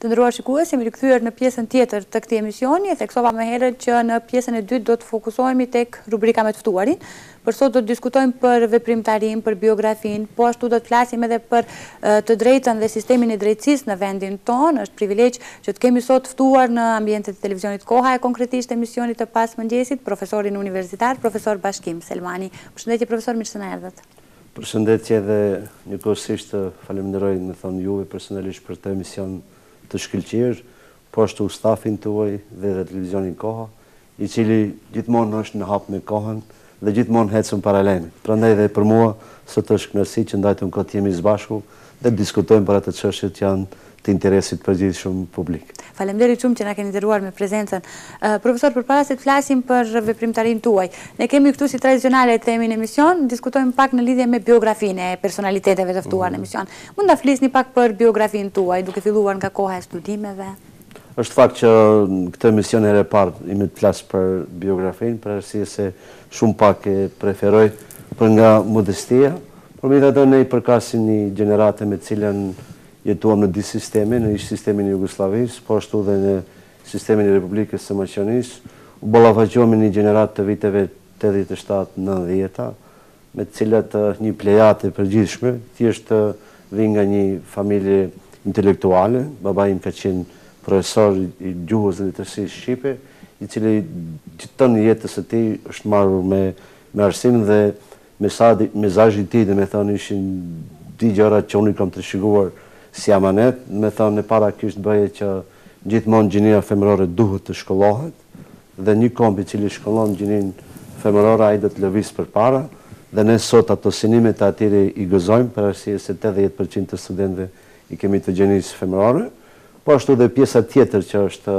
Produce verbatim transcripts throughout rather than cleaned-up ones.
Të nderuar shikues, jemi rikthyer në pjesën tjetër të këtij emisioni. Theksova më herët që në pjesën e dytë do të fokusohemi tek rubrika me të ftuarin. Për sot do të diskutojmë për veprimtarinë, për biografinë, po ashtu do të flasim edhe për të drejtën dhe sistemin e drejtësisë në vendin tonë. Është privilegj që të kemi sot ftuar në ambientet e televizionit Koha e konkretisht emisionit të pasmëngjesit profesorin universitar, profesor Bashkim Selmani. Përshëndetje profesor, mirë se na erdhët. Përshëndetje dhe njëkohësisht falenderoj me thonë juve personalisht për të emision të shkëlqyer, po ashtu stafin tuaj dhe dhe televizionin Koha, i cili gjithmonë është në hap me kohën dhe gjithmonë ecën paralel. Prandaj dhe për mua sot është kënaqësi që ndajtëm kot jemi së bashku dhe diskutojmë për ato çështje që janë të interesit përgjithshëm publik. Faleminderit shumë që na keni nderuar me prezencën. Uh, profesor, përpara se të flasim për veprimtarinë tuaj, ne kemi këtu si tradicionale themi në emision, diskutojmë pak në lidhje me biografinë e personaliteteve të ftuar mm. në emision. Mund ta flisni pak për biografinë tuaj, duke filluar nga koha e studimeve? Është fakt që këtë emision e parë imi të flas për biografinë, për arsye se shumë pak e preferoj për nga modestia, por megjithatë ne i përkasim një gjenerate me cilën jetuam në dy sisteme, në ish sistemin e Jugosllavisë, po ashtu dhe në sistemin e Republikës së Maqedonisë. U ballafaqohemi një gjenerat të viteve tetëdhjetë e shtatë nëntëdhjetë, me të cilat një plejate përgjithshme, thjesht vi nga një familje intelektuale. Babai im ka qenë profesor i gjuhës dhe letërsisë shqipe, i cili gjithë jetës së tij është marrur me me arsim dhe mesazhi i tij, dhe me thonë ishin dy gjëra që unë kam të shikuar si amanet, me thonë e para kishtë bëje që gjithmonë gjinia femërore duhet të shkollohet, dhe një komp i cili shkollon gjinin femërore ai do të lëviz përpara, dhe ne sot ato sinimet e atyre i gëzojmë, për arsye se tetëdhjetë përqind të studentëve i kemi të gjinisë femërore, po ashtu dhe pjesa tjetër që është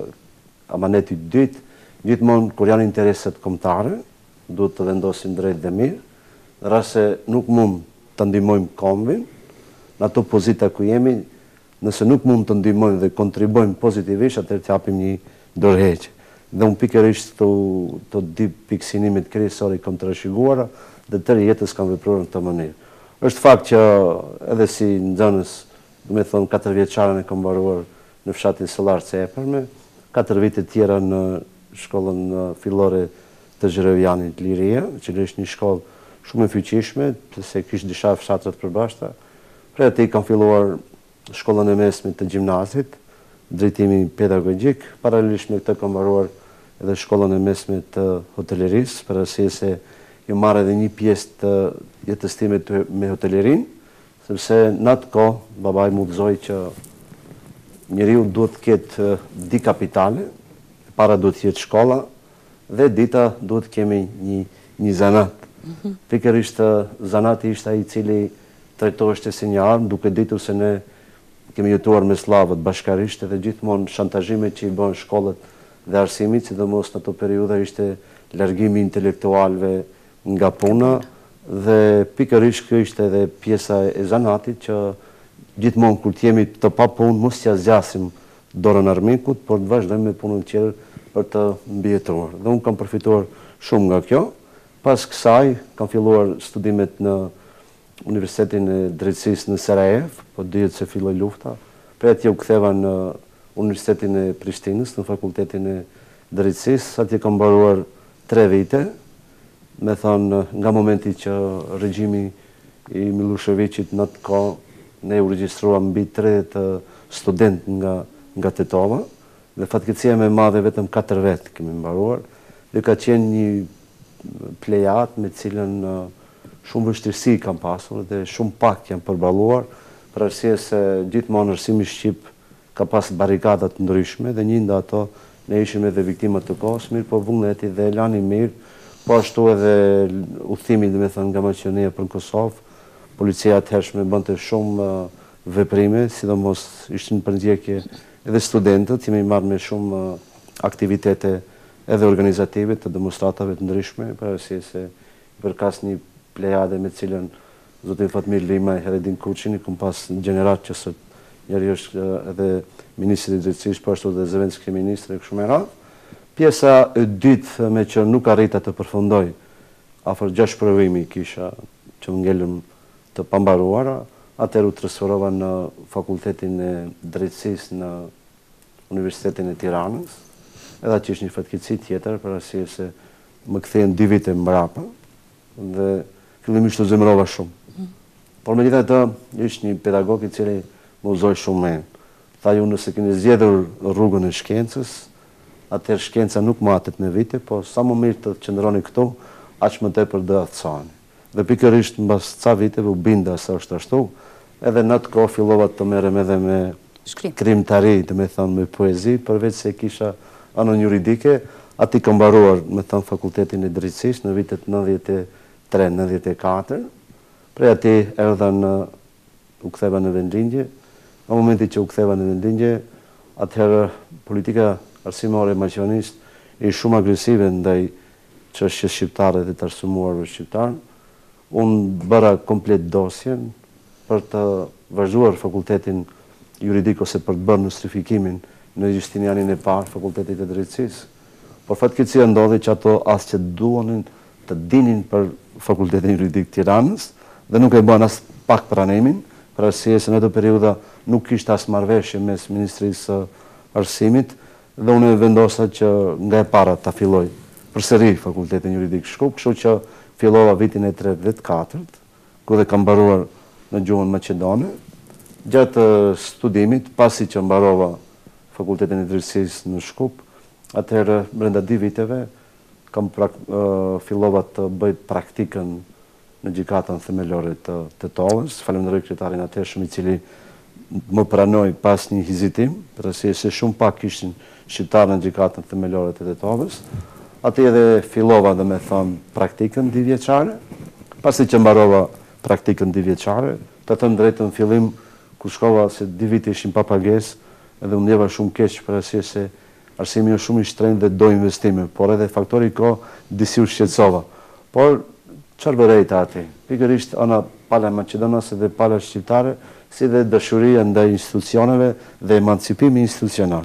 amaneti i dytë, gjithmonë kur janë interesat kombëtare, duhet të vendosim drejt dhe mirë, në rast se nuk mund të ndihmojmë kombin, në ato pozita ku jemi, nëse nuk mund të ndihmojmë dhe kontribuojmë pozitivisht, atëherë të japim një dorëheqje. Dhe unë pikërisht të, të dy pikësinimit kryesore kam të rashiguara dhe tërë jetës kam vepruar në këtë mënyrë. Është fakt që edhe si nxënës, do të thonë katër vjeçaren e kam mbaruar në fshatin Sollar e Epërme, katër vite tjera në shkollën fillore të Zhërevjanit Liria, që është një shkollë shumë e fuqishme, se kishte disa fshatra të përbashkëta. Pra ati kam filluar shkollën e mesme të gjimnazit, drejtimi pedagogjik, paralelisht me këtë kam mbaruar edhe shkollën e mesme të hotelerisë, për arsye se ju marr edhe një pjesë të jetës time me hotelerin, sepse në atë kohë babai më udhëzoi që njeriu duhet të ketë di kapitale, para duhet të jetë shkolla dhe dita duhet të kemi një një zanat. Mm-hmm. Pikërisht zanati ishte ai i cili trajtoheshte si një armë, duke ditur se ne kemi jetuar me slavët bashkarisht dhe gjithmonë shantazhimet që i bën shkollat dhe arsimit, sidomos në ato periudha, ishte largimi intelektualëve nga puna dhe pikërisht kjo ishte edhe pjesa e zanatit që gjithmonë kur të jemi të pa punë mos t'ia zgjasim dorën armikut, por të vazhdojmë me punën tjetër për të mbijetuar. Dhe unë kam përfituar shumë nga kjo. Pas kësaj kam filluar studimet në Universitetin e Drejtësisë në Sarajevo, po dihet se filloi lufta. Për atje u ktheva në Universitetin e Prishtinës, në Fakultetin e Drejtësisë, atje kam mbaruar tre vite, me thonë nga momenti që regjimi i Miloševićit në atë kohë ne u regjistruam mbi tridhjetë studentë nga nga Tetova, dhe fatkeqësia më e madhe vetëm katër vet kemi mbaruar, dhe ka qenë një plejat me cilën shumë vështirësi kam pasur dhe shumë pak jam përballuar, për arsye se gjithmonë arsimi shqip ka pas barikada të ndryshme dhe një nga ato ne ishim edhe viktimat të kohës, mirë po vullneti dhe elani mirë, po ashtu edhe udhëtimi, domethënë nga Maqedonia për Kosovë, policia atëhershme bënte shumë veprime, sidomos ishin përndjekje edhe studentët, jemi marrë me shumë aktivitete edhe organizative të demonstratave të ndryshme, për arsye se përkas një plejade me cilën zotin Fatmir Lima e Heredin Kuçini, kom pas gjenerat që sot njëri është edhe ministri i drejtësisë, po ashtu dhe zëvendësi kryeministri e kështu me radhë. Pjesa e dytë me që nuk arrita të përfundoj, afër gjashtë provimi kisha që më ngelëm të pambaruara, atëherë u transferova në Fakultetin e Drejtësisë në Universitetin e Tiranës, edhe që ishte një fatkeqësi tjetër, për arsye se më kthehen dy vite mbrapa dhe fillimisht u zemrova shumë. Por megjithatë, ishte një pedagog i cili më uzoi shumë me. Tha ju nëse keni zgjedhur rrugën e shkencës, atëherë shkenca nuk matet me vite, po sa më mirë të qëndroni këtu, aq më tepër do aftësoheni. Dhe pikërisht mbas ca viteve u binda se është ashtu, edhe në atë kohë fillova të merrem edhe me krimtari, do të thënë me poezi, përveç se kisha anën juridike, aty kam mbaruar, me thënë, Fakultetin e Drejtësisë në vitet nëntëdhjetë e tre nëntëdhjetë e katër. Prej aty erdha në u ktheva në vendlindje. Në momentin që u ktheva në vendlindje, atëherë politika arsimore e Maqedonisë ishte shumë agresive ndaj çështjes shqiptare dhe të arsumuarve shqiptar. Unë bëra komplet dosjen për të vazhduar fakultetin juridik ose për të bërë nostrifikimin në Justinianin e parë, Fakultetit e Drejtësisë. Por fatkeqësia ndodhi që ato as që duonin të dinin për Fakultetin Juridik Tiranës dhe nuk e bën as pak pranimin, për arsye se në atë periudha nuk kishte as marrëveshje mes Ministrisë së Arsimit dhe unë vendosa që nga e para ta filloj përsëri Fakultetin Juridik Shkup, kështu që fillova vitin e tridhjetë e katërt, ku dhe kam mbaruar në gjuhën maqedone. Gjatë studimit, pasi që mbarova Fakultetin e Drejtësisë në Shkup, atëherë brenda dy viteve kam uh, fillova të bëj praktikën në gjykatën themelore të Tetovës. Falenderoj kryetarin atëhershëm i cili më pranoi pas një hezitim, për arsye se shumë pak ishin shqiptarë në gjykatën themelore të Tetovës. Aty edhe fillova dhe me thënë praktikën dy vjeçare. Pasi që mbarova praktikën dy vjeçare, të thënë drejtën në fillim ku shkova se dy vite ishin pa pagesë, edhe unë ndjeva shumë keq për arsye se arsimi është shumë i shtrenjtë dhe do investime, por edhe faktori ko disi u shqetësova. Por çfarë vërejta aty? Pikërisht ana pala maqedonase dhe pala shqiptare, si dhe dashuria ndaj institucioneve dhe emancipimi institucional.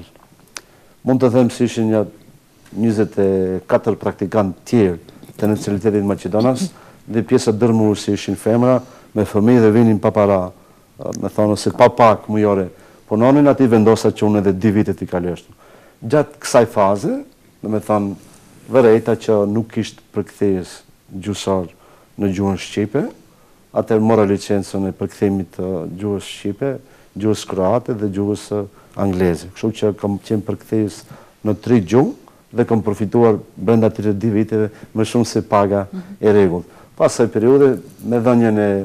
Mund të them se ishin një njëzet e katër praktikantë tjerë të nacionalitetit maqedonas dhe pjesa dërmuese ishin femra me fëmijë dhe vinin pa para, me thonë ose pa pak mujore punonin, aty vendosa që unë edhe dy vitet i kaleshtu. Gjatë kësaj faze, dhe me thonë, vërejta që nuk ishtë përkthejës gjusar në gjuhën Shqipe, atër mora licencën e përkthejmit të gjuhës Shqipe, gjuhës kroate dhe gjuhës angleze. Kështu që kam qenë përkthejës në tri gjuhë dhe kam përfituar brenda të dy viteve më shumë se paga e rregullt. Pas asaj periudhe, me dhënien e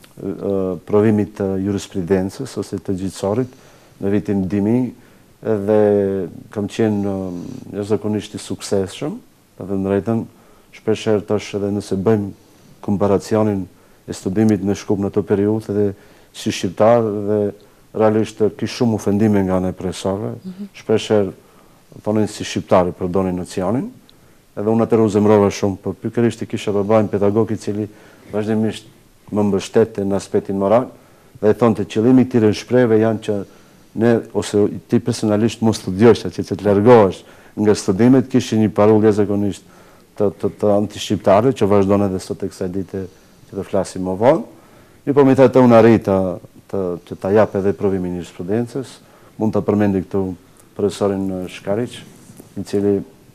provimit të jurisprudencës ose të gjyqësorit në vitin dy mijë, edhe kam qenë jashtëzakonisht i suksesshëm, edhe në drejtën shpeshherë tash edhe nëse bëjmë komparacionin e studimit në Shkup në ato periudhë edhe si shqiptar dhe realisht kish shumë ofendime nga ana e profesorëve, shpeshherë thonin si shqiptarë përdonin nocionin, edhe unë atëherë u zemrova shumë, por pikërisht i kisha babain pedagog i cili vazhdimisht më mbështette në aspektin moral dhe thonë të qëllimi i këtyre shprehjeve janë që ne, ose ti personalisht mos studiosh, që të largohesh nga studimet, kishin një parullë jashtëzakonisht të, të, të anti-shqiptare, që vazhdon edhe sot e kësaj dite që të flasim më vonë. Një po me të unë arrita të, që ta jap edhe provimin e jurisprudencës, mund të përmendi këtu profesorin Shkariq, i cili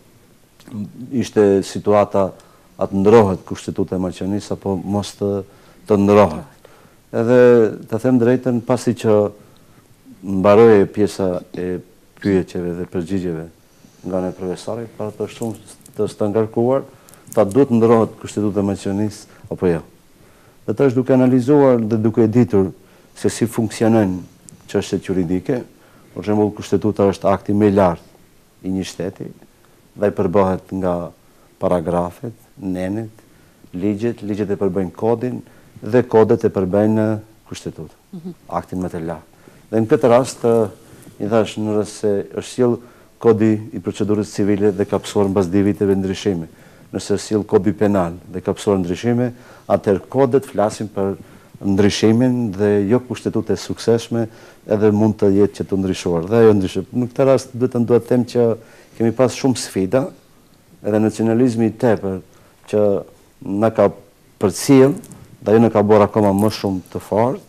ishte situata atë ndrohet Kushtetuta e Maqedonisë apo mos të, të ndrohet. Edhe të them drejtën, pasi që mbaroi pjesa e pyetjeve dhe përgjigjeve nga ne profesorit, para të shumë të stangarkuar, ta duhet ndrohet Kushtetuta e Maqedonisë apo jo. Dhe tash duke analizuar dhe duke ditur se si funksionojnë çështjet juridike, për shembull Kushtetuta është akti më i lartë i një shteti dhe i përbëhet nga paragrafet, nenet, ligjet, ligjet e përbëjnë kodin dhe kodet e përbëjnë Kushtetutë, aktin më të lartë. Dhe në këtë rast, i thash në rast se është sjell kodi i procedurës civile dhe ka pësuar mbas dy viteve ndryshime. Nëse sjell kodi penal dhe ka pësuar ndryshime, atëherë kodet flasin për ndryshimin dhe jo kushtetutë e suksesshme edhe mund të jetë që të ndryshuar. Dhe ajo ndryshim. Në këtë rast duhet të them që kemi pas shumë sfida, edhe nacionalizmi i tepër që na ka përcjell, dhe ajo na ka bërë akoma më shumë të fortë,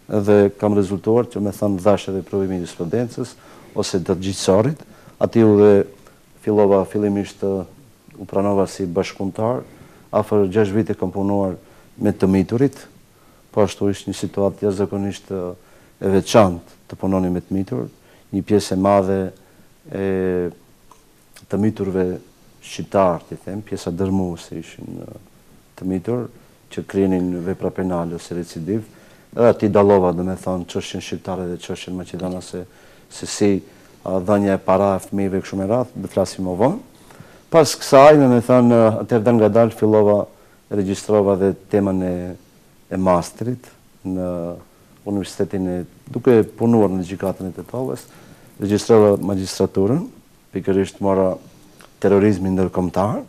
dhe kam rezultuar që me thanë dhash edhe provimi i jurisprudencës ose të gjyqësarit. Ati u dhe fillova fillimisht u pranova si bashkëpunëtar, afër gjashtë vite kam punuar me të miturit, po ashtu ishte një situatë jashtëzakonisht e veçantë të punoni me të mitur, një pjesë e madhe e të miturve shqiptar, të them, pjesa dërmuese ishin të mitur, që kryenin vepra penale ose recidiv, edhe ati dallova, do me thonë, çështjen shqiptare dhe çështjen maqedonase, se si dhënia e para e fëmijëve kështu me radhë, do flasim më vonë. Pas kësaj, me thonë, atëherë dal ngadalë fillova, regjistrova dhe temën e, e masterit në universitetin e, duke punuar në gjykatën e Tetovës, regjistrova magjistraturën, pikërisht mora terrorizmin ndërkombëtar,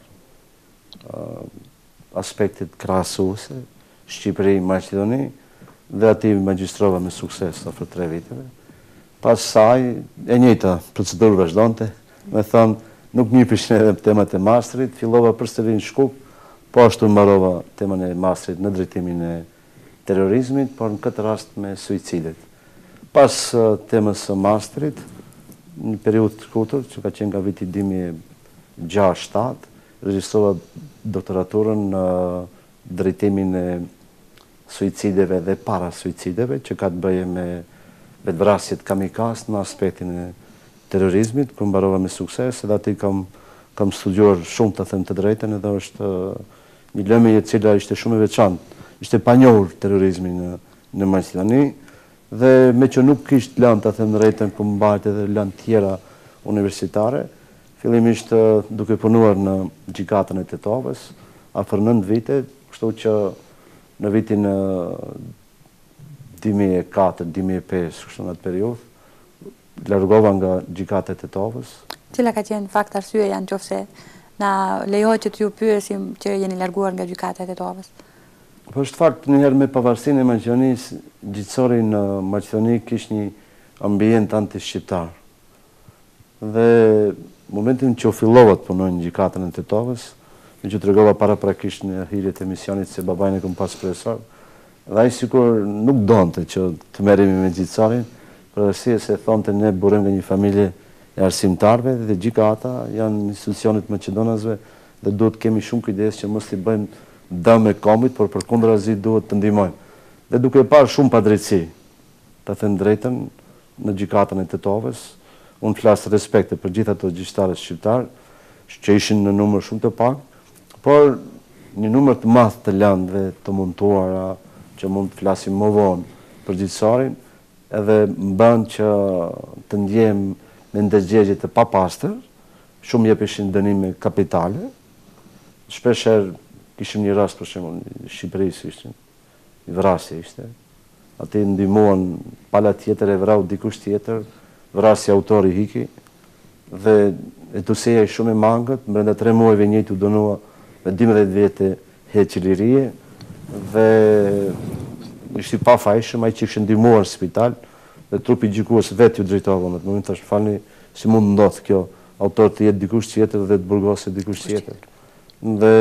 aspektet krahasuese, Shqipëri, Maqedoni, dhe ati magjistrova me sukses afër tre viteve. Pas saj, e njëjta procedurë vazhdonte, me thonë, nuk njiheshin edhe temat e masterit, fillova përsëri në Shkup, po ashtu mbarova temën e masterit në drejtimin e terrorizmit, por në këtë rast me suicidet. Pas temës së masterit, në periudhë të shkurtër, që ka qenë nga viti dy mijë e gjashtë shtatë, regjistrova doktoraturën në drejtimin e suicideve dhe para suicideve, që ka të bëje me vetvrasjet kamikaz në aspektin e terrorizmit, ku mbarova me sukses, edhe ati kam, kam studiuar shumë, të them të drejtën, edhe është një lëmje e cila ishte shumë e veçantë, ishte pa njohur terrorizmi në, në Maqedoni, dhe me që nuk kishte lënë, të them të drejtën, ku mbajt edhe lënë tjera universitare, fillimisht duke punuar në gjykatën e Tetovës, afër nëntë vite, kështu që në vitin dy mijë e katër dy mijë e pesë, kështu në atë periudhë, largova nga gjykata e Tetovës. Cila ka qenë fakt arsyeja nëse na lejohet që t'ju pyesim që jeni larguar nga gjykata e Tetovës? Po është fakt, njëherë me pavarësinë e Maqedonisë, gjyqësori në Maqedoni kishte një ambient anti-shqiptar. Dhe momentin që u fillova të punoj në gjykatën e Tetovës, me që të regova para prakisht në hirjet e misionit se babajnë e këm pas profesor, dhe ai sikur nuk donte që të merremi me gjyqësarin, për arsye se thonte ne burrem nga një familje e arsimtarve dhe gjykata janë institucionet maqedonasve dhe duhet kemi shumë kujdes që mos t'i bëjmë dëm e kombit, por përkundrazi duhet të ndihmojmë. Dhe duke parë shumë padrejtësi, ta them drejtën, në gjykatën e Tetovës, unë flas respekte për gjithë ato gjyqtarët shqiptar, që ishin në numër shumë të pak, por një numër të madh të lëndë dhe të montuara, që mund të flasim më vonë për gjyqësarin, edhe më bën që të ndjem me ndërgjegje të papastër, shumë jepeshin dënime kapitale, shpeshherë kishim një rast për shembull në Shqipëri ishte, një vrasje ishte, aty ndihmuan pala tjetër e vrau dikush tjetër, vrasja autori hiki, dhe etuseja i shumë e mangët, brenda tre muajve njëjtë u dënua me dymbëdhjetë vjete heqëlirie, dhe ishte pa fajshëm, ai që kishte ndihmuar në spital, dhe trupi gjykues vetë ju drejtova në atë moment, thash falni, si mund ndodh kjo, autor të jetë dikush tjetër dhe të burgoset dikush tjetër. Dhe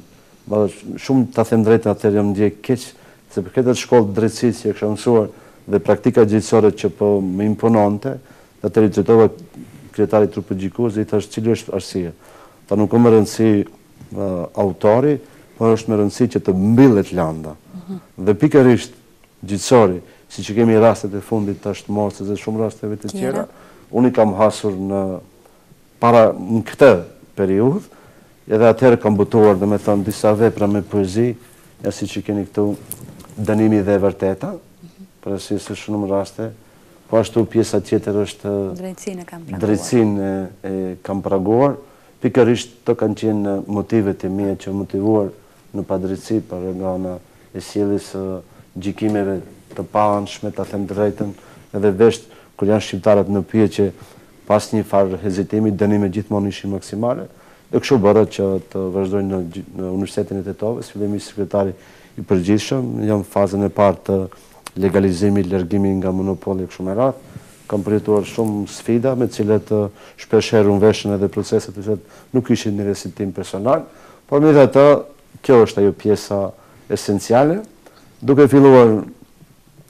shumë ta them drejtën atëherë jam ndjek keq, se për këtë shkollë drejtësisë që e kisha mësuar dhe praktika gjyqësore që po më impononte, atëherë i drejtova kryetarit trupit gjykues dhe i thash cili është arsyeja. Ta nuk ka më rëndësi autori, por është më rëndësi që të mbillet landa. Dhe pikërisht gjyqësori, si që kemi rastet e fundit të ashtë morse dhe shumë rasteve të tjera, unë i kam hasur në para në këtë periudhë, edhe atëherë kam botuar dhe me thënë disa vepra me poezi, ja si që keni këtu dënimi dhe e vërteta, për arsye se shumë raste, po ashtu pjesa tjetër është drejtësinë e kam praguar, pikërisht të kanë qenë motivet e mia që motivuar në padrejtësi për nga ana e sjelljes së gjykimeve të paanshme, ta them drejtën, edhe vesh kur janë shqiptarët në pyetje pas një farë hezitimi, dënime gjithmonë ishin maksimale, dhe kështu bëra që të vazhdojnë në, në Universitetin e Tetovës, fillimisht sekretari i përgjithshëm, jam në fazën e parë të legalizimit, largimi nga monopoli kështu me radhë. Kam përjetuar shumë sfida me të cilat shpeshherë unë veshën edhe proceset të cilat nuk ishin në recitim personal, por megjithatë kjo është ajo pjesa esenciale. Duke filluar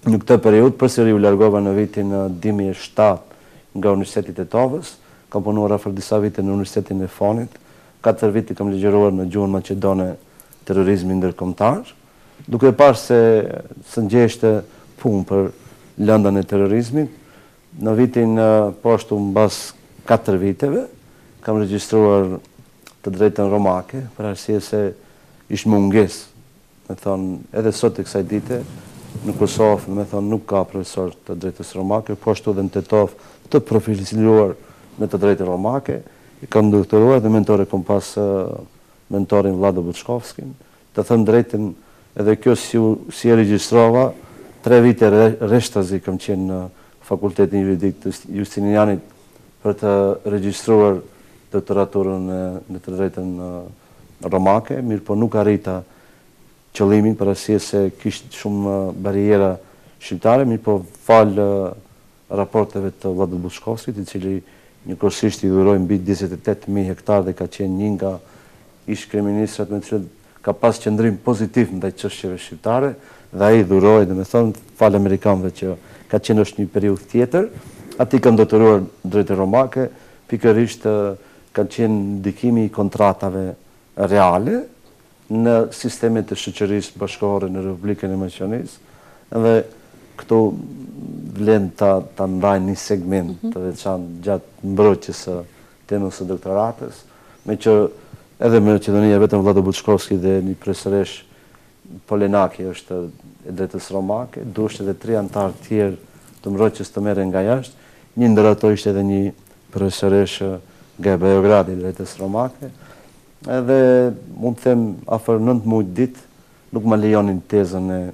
Në këtë periudhë, përsëri u largova në vitin dy mijë e shtatë nga Universiteti i Tetovës, kam punuar rreth disa vite në Universitetin e Fonit, katër vite kam ligjëruar në gjuhën maqedone terrorizmi ndërkombëtar, duke parë se së ngjeshte punë për lëndën e terrorizmit. Në vitin poshtu mbas katër viteve kam regjistruar të drejtën romake, për arsye se ishte mungesë, me thonë, edhe sot e kësaj dite në Kosovë, me thonë, nuk ka profesor të drejtës romake, po ashtu edhe në Tetovë të profilizuar në të drejtën romake. I kam doktoruar dhe mentore kam pas mentorin Vlado Buçkovskin. Të thënë drejtën, edhe kjo si, si e regjistrova, tre vite reshtazi kam qenë në Fakultetin Juridik të Justinianit për të regjistruar doktoraturën në të drejtën romake, mirë po nuk arrita qëllimin për arsye se kishte shumë bariera shqiptare, mirë po falë raporteve të Vlado Buçkovskit, i cili njëkohësisht i dhuroi mbi njëzet e tetë mijë hektar dhe ka qenë një nga ish kryeministrat me të cilët ka pas qëndrim pozitiv ndaj çështjeve shqiptare dhe ai dhuroi, domethënë, falë amerikanëve që ka qenë është një periudhë tjetër. Ati kam doktoruar drejtë romake, pikërisht ka qenë ndikimi i kontratave reale në sistemet të shoqërisë bashkëkohore në Republikën e Maqedonisë, dhe këtu vlen ta, ta ndajnë një segment të veçantë gjatë mbrojtjes së temës së doktoratës, me që edhe Maqedonia vetëm Vlado Buçkovski dhe një profesoresh Polenaki është e drejtës romake, duhet edhe tre antar tjerë të mbrojtjes të merren nga jashtë, një ndër ato ishte edhe një profesoresh nga Beogradi i drejtës romake. Edhe mund të them afër nëntë muaj ditë nuk më lejonin tezën e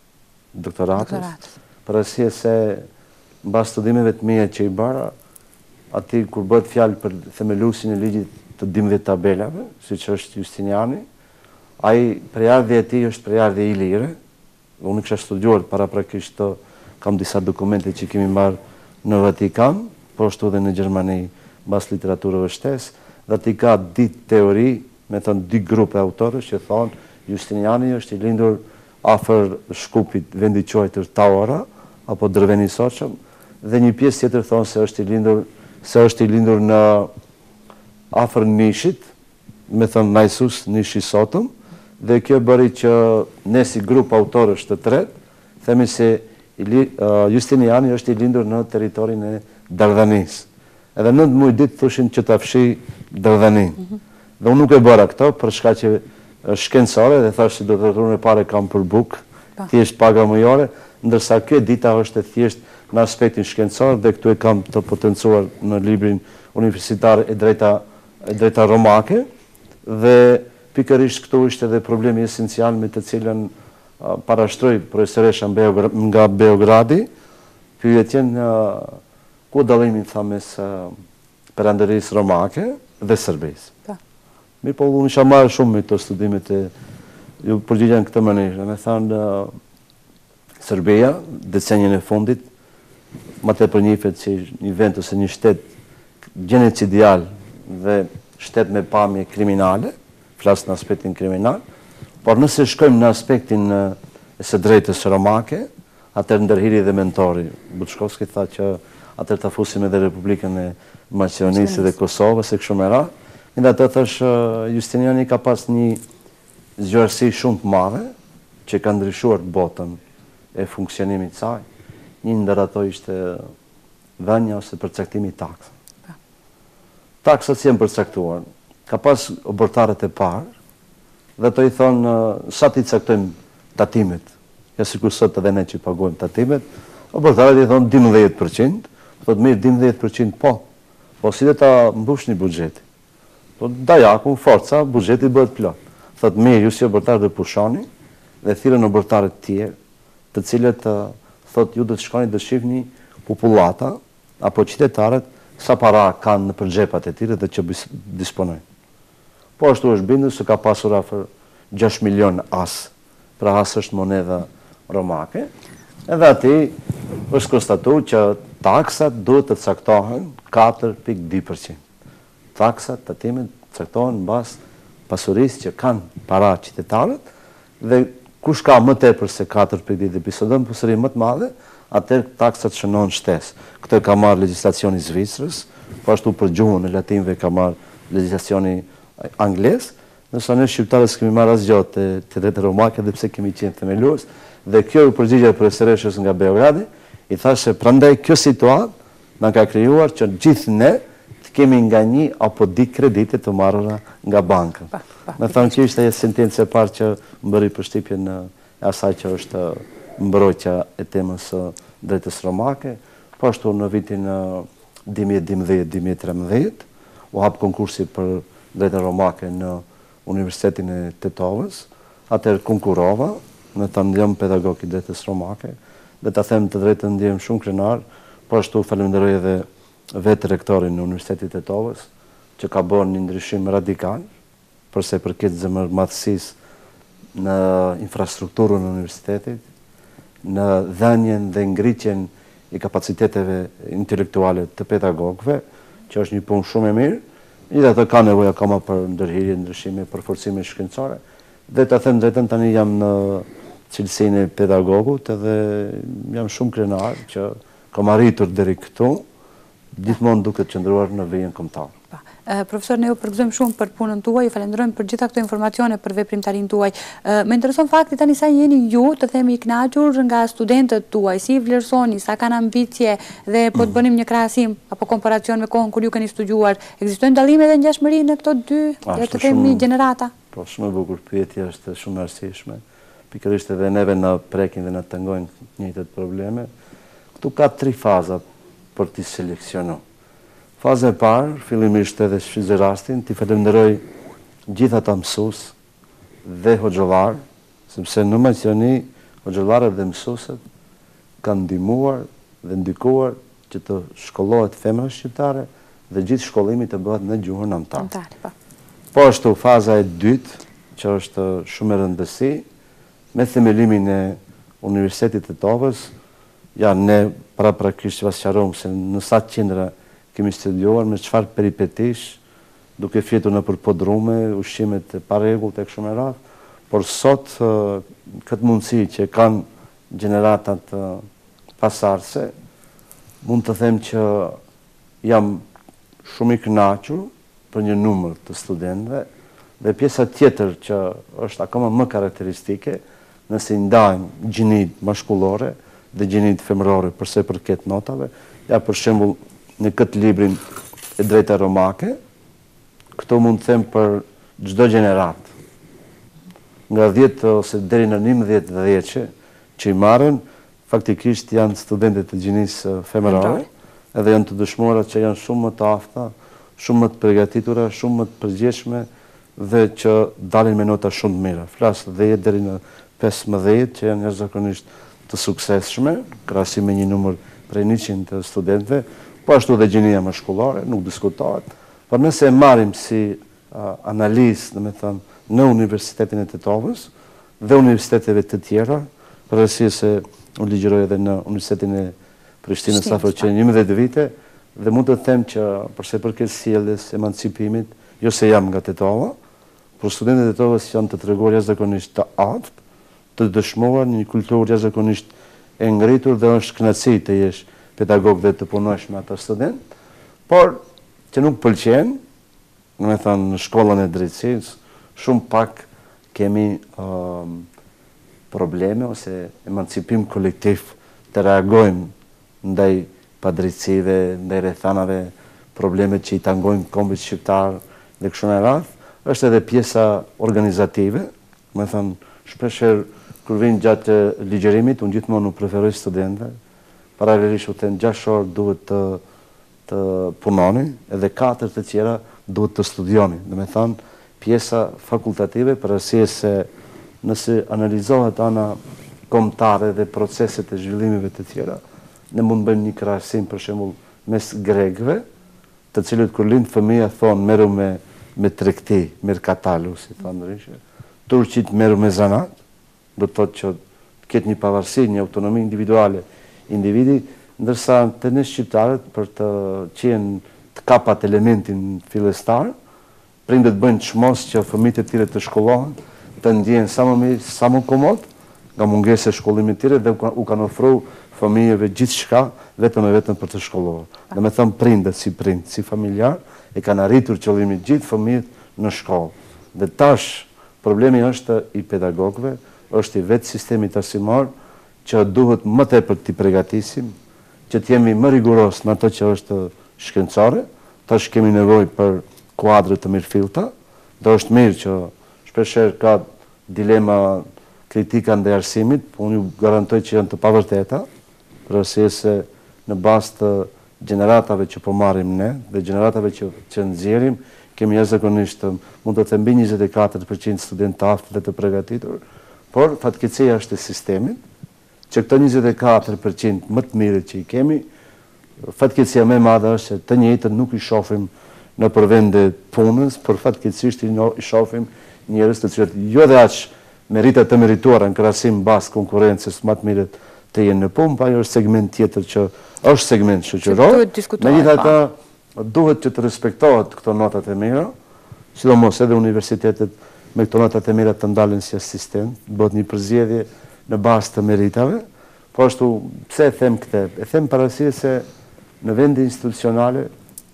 doktoratës, për arsye se mbas studimeve të mia që i bara, aty kur bëhet fjalë për themeluesin e ligjit të dymbëdhjetë tabelave, siç është Justiniani, ai prejardhja e tij është prejardhje i lire. Unë kisha studiuar paraprakisht të kam disa dokumente që kemi marrë në Vatikan, po ashtu edhe në Gjermani mbas literaturëve shtesë, dhe ti ka ditë teori, me thënë dy grupe autorësh që thonë Justiniani është i lindur afër Shkupit, vendi quajtur Taora, apo Drveni i Soçëm, dhe një pjesë tjetër thonë se është i lindur, se është i lindur në afër Nishit, me thënë Najsus, Nishi Sotëm, dhe kjo bëri që ne si grup autorësh të tretë, themi se uh, Justiniani është i lindur në territorin e Dardanisë. Edhe nëntë muaj ditë thushin që ta fshi Dardanin. Mm -hmm. Dhe unë nuk e bëra këto për shkak që shkencore dhe thash se doktoraturën e parë kam për buk, thjesht paga mujore, ndërsa kjo dita është e thjesht në aspektin shkencor dhe këtu e kam të potencuar në librin universitar e drejta, e drejta romake, dhe pikërisht këtu ishte edhe problemi esencial me të cilën uh, parashtroi profesoresha nga Beogradi, pyetjen uh, ku dallimin tha mes uh, perandërisë romake dhe serbisë. Mirë po unë isha marrë shumë me këto studimet e ju përgjigja në këtë mënyrë. Me thanë uh, Serbia, decenjën e fundit, më tepër njihet si një vend ose një shtet genocidial dhe shtet me pamje kriminale, flas në aspektin kriminal, por nëse shkojmë në aspektin uh, e së drejtës romake, atëherë ndërhiri dhe mentori Buçkovski tha që atëherë ta fusim edhe Republikën e Maqedonisë dhe Kosovës e kështu me radhë. Nga të thash, Justiniani ka pas një zgjuarësi shumë të madhe, që ka ndryshuar botën e funksionimit saj. Një ndër ato ishte dhënia ose përcaktimi i taksave. Taksat si janë përcaktuar, ka pas obortarët e parë, dhe to i thonë, sa ti caktojmë tatimet, ja sikur sot edhe ne që paguajmë tatimet, obortarët i thonë dymbëdhjetë përqind, thotë mirë dymbëdhjetë përqind po, po si dhe ta mbushni buxheti. Dajaku, forca, buxheti bëhet plot. Thotë mirë, ju si obortar dhe pushoni dhe thirrën obortarët tjerë, të cilët thotë ju do të shkoni të shihni popullata apo qytetarët sa para kanë në përxhepat e tyre dhe që disponojnë. Po ashtu është bindur se ka pasur afër gjashtë milion as. Pra as është monedha romake. Edhe aty është konstatuar që taksat duhet të caktohen katër pikë dy përqind. Taksat, tatimet caktohen mbas pasurisë që kanë para qytetarët dhe kush ka më tepër se katër pikë episodën, përsëri më të madhe, atëherë taksat shënon shtesë. Këtë ka marrë legjislacioni i Zvicrës, po ashtu për gjuhën e latinëve ka marrë legjislacioni anglez, nësa ne shqiptarës kemi marrë asgjë të të drejtë romake dhe pse kemi qenë themelues, dhe kjo u përgjigja profesoreshës nga Beogradi, i thashë prandaj kjo situatë na ka krijuar që gjithë ne të kemi nga një apo di kredite të marrura nga banka. Me thënë që ishte sentencë e parë që më bëri përshtypje në asaj që është mbrojtja e temës së drejtës romake, po ashtu në vitin dy mijë e dymbëdhjetë dy mijë e tridhjetë u hap konkursi për drejtën romake në Universitetin e Tetovës, atëherë konkurova, me të ndjem pedagog i drejtës romake, dhe ta them të drejtën ndjem shumë krenar, po ashtu falenderoj edhe vetë rektorin në Universitetin e Tetovës, që ka bërë një ndryshim radikal, përse përket zemërmatësisë në infrastrukturën e universitetit, në dhenjen dhe ngritjen i kapaciteteve intelektuale të pedagogëve, që është një punë shumë e mirë, një dhe të ka nevoja akoma për ndërhirje, ndryshime, për forcime shkencore, dhe të them drejtën tani jam në cilësinë e pedagogut edhe jam shumë krenar që kam arritur deri këtu, gjithmonë duke qëndruar në vijën kombëtare. Profesor, ne ju përgëzojmë shumë për punën tuaj, ju falenderojmë për gjitha këto informacione për veprimtarinë tuaj. Më intereson fakti tani sa jeni ju të themi i kënaqur nga studentët tuaj, si vlerësoni, sa kanë ambicje dhe po të bënim një krahasim apo komparacion me kohën kur ju keni studiuar. Ekzistojnë dallime dhe ngjashmëri në këto dy, le të themi, gjenerata? Po, shumë e bukur, pyetja është shumë e arsyeshme. Pikërisht edhe neve na prekin dhe na tengojnë të njëjtat probleme. Këtu ka tri faza për t'i seleksionuar. Faza e parë, fillimisht edhe shfrytëzoj rastin, t'i falenderoj gjithë ata mësues dhe hoxhallar, sepse në Maqedoni hoxhallarët dhe mësuesit kanë ndihmuar dhe ndikuar që të shkollohet femra shqiptare dhe gjithë shkollimi të bëhet në gjuhën anëtare. Po ashtu faza e dytë, që është shumë e rëndësishme, me themelimin e Universitetit të Tetovës, ja ne para praktikisht vasqarojmë se në sa qendra kemi studiuar me çfarë peripetish, duke fjetur në për podrume, ushqimet e pa rregull tek shumë e radhë, por sot këtë mundësi që kanë gjeneratat pasardhëse, mund të them që jam shumë i kënaqur për një numër të studentëve, dhe pjesa tjetër që është akoma më karakteristike, nëse i ndajmë gjinit mashkullore dhe gjinit femërore përse përket notave, ja për shembull në këtë librin e drejta romake, këto mund të them për çdo gjenerat, nga dhjetë ose deri në njëmbëdhjetë dhjeçe që i marrin, faktikisht janë studentet të gjinisë femërore, edhe janë të dëshmuara që janë shumë më të afta, shumë më të përgatitura, shumë më të përgjegjshme dhe që dalin me nota shumë të mira. Flas dhjetë deri në pesëmbëdhjetë që janë jashtëzakonisht të suksesshme, krahasim me një numër prej njëqind të studentëve, po ashtu dhe gjinia mashkullore, nuk diskutohet. Por nëse e marrim si analizë, dhe me thënë, në Universitetin e Tetovës dhe universiteteve të tjera, për arsye se u ligjëroj edhe në Universitetin e Prishtinës afër që njëmbëdhjetë vite, dhe mund të them që përse përket sjelljes emancipimit, jo se jam nga Tetova, por studentët e Tetovës janë të treguar jashtëzakonisht të aftë, të dëshmuar një kulturë jashtëzakonisht e ngritur dhe është kënaqësi të jesh pedagog dhe të punosh me ata student, por që nuk pëlqen, në me thënë në shkollën e drejtësisë, shumë pak kemi um, probleme ose emancipim kolektiv të reagojmë ndaj padrejtësive, ndaj rrethanave, problemet që i tangojnë kombit shqiptar dhe kështu me radhë, është edhe pjesa organizative, me thënë shpeshherë kur vinë gjatë ligjërimit, unë gjithmonë u preferoj studentëve, paralelisht u them gjashtë orë duhet të, të punoni, edhe katër të tjera duhet të studioni. Dhe me thënë, pjesa fakultative, për arsye se nëse analizohet ana kombëtare dhe proceset e zhvillimive të tjera, ne mund bëjmë një krahasim për shembull mes grekëve, të cilët kur lind fëmia thonë merru me me tregti, merkatalu, si thonë ndryshe. Turqit merru me zanat, do të thotë që ketë një pavarësi, një autonomi individuale individi, ndërsa të ne shqiptarët për të qenë të kapat elementin fillestar, prindët bëjnë çmos që fëmijët e tyre të shkollohen, të ndjehen sa më mirë, sa më komod, nga mungesë e shkollimit të tjerë dhe u kanë ofruar fëmijëve gjithçka vetëm e vetëm për të shkolluar. Dhe me thëmë prindët si prind, si familjar, e kanë arritur qëllimin gjithë fëmijët në shkollë. Dhe tash, problemi është i pedagogëve, është i vetë sistemit arsimor, që duhet më tepër t'i përgatisim, që t'jemi më riguros në ato që është shkencore, tash kemi nevojë për kuadrë të mirëfillta, dhe është mirë që shpesher ka dilema kritika ndaj arsimit, po unë ju garantoj që janë të pavërteta, për arsye se në bazë të gjeneratave që po marrim ne dhe gjeneratave që, që nxjerrim, kemi jashtëzakonisht mund të them mbi njëzet e katër përqind student të aftë dhe të përgatitur, por fatkeqësia është e sistemit, që këto njëzet e katër përqind më të mirë që i kemi, fatkeqësia më e madhe është se të njëjtën nuk i shohim në përvende punës, por fatkeqësisht i shohim njerëz të cilët jo dhe aq meritat të merituara në krahasim bazë konkurrencës më të mirët të jenë në punë, pa ajo është segment tjetër që është segment shoqëror. Megjithatë, duhet që të respektohet këto notat e mira, sidomos edhe universitetet me këto notat e mira të ndalen si asistent, bëhet një përzgjedhje në bazë të meritave, po ashtu pse e them këtë? E them parasysh se në vende institucionale,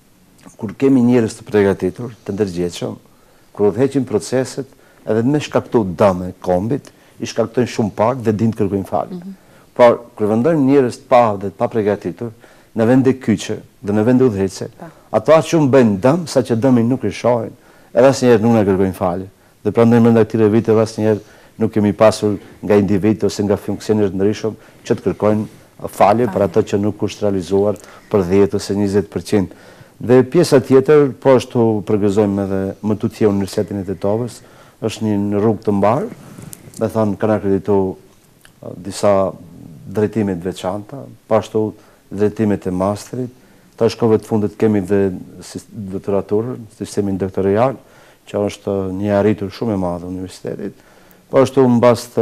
kur kemi njerëz të përgatitur, të ndërgjegjshëm, kur udhëheqin proceset, edhe me shkaktu dëme kombit, i shkaktojnë shumë pak dhe din të kërkojnë falje. Por, kur vendojmë njerëz të pavë dhe të paprigatitur, në vende kyçe dhe në vende udhëheqëse, ato aq shumë bëjnë dëm, sa që dëmin nuk i shohin, edhe asnjëherë nuk na kërkojnë falje. Dhe prandaj brenda këtyre viteve asnjëherë nuk kemi pasur nga individ ose nga funksionerë të ndryshëm që të kërkojnë falje për ato që nuk është realizuar për dhjetë ose njëzet përqind. Dhe pjesa tjetër, po ashtu përgëzojmë edhe më tutje Universitetin e Tetovës, është një rrugë të mbarë, dhe thonë kanë akredituar disa drejtimet veçanta, pashtu drejtimet e masterit, ta shkove të fundit kemi dhe doktoraturën, sistemin doktorial, që është një arritur shumë e madhe universitetit. Pashtu në bas të